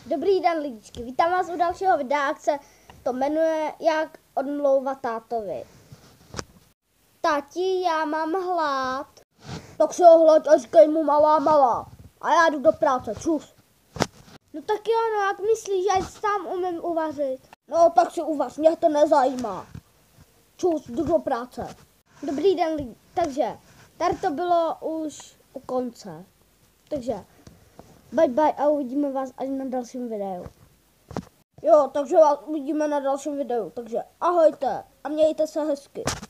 Dobrý den lidičky, vítám vás u dalšího videa, jak se to jmenuje Jak odmlouvat tátovi. Tati, já mám hlad. Tak si ho hlad a říkej mu malá. A já jdu do práce, čus. No tak jo, no jak myslíš, že si sám umím uvařit? No tak si uvař, mě to nezajímá. Čus, jdu do práce. Dobrý den lidi, takže tady to bylo už u konce. Takže bye a uvidíme vás až na dalším videu. Jo, takže vás uvidíme na dalším videu, takže ahojte a mějte se hezky.